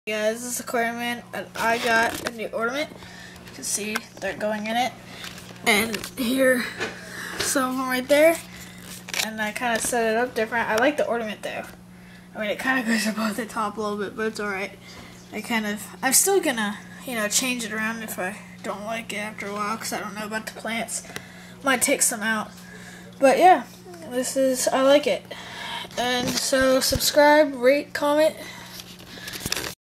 Hey guys, this is Aquarium and I got a new ornament. You can see they're going in it. And here, some of them right there. And I kind of set it up different. I like the ornament though. I mean, it kind of goes above the top a little bit, but it's alright. I'm still gonna, change it around if I don't like it after a while, because I don't know about the plants. Might take some out. But yeah, I like it. And so subscribe, rate, comment.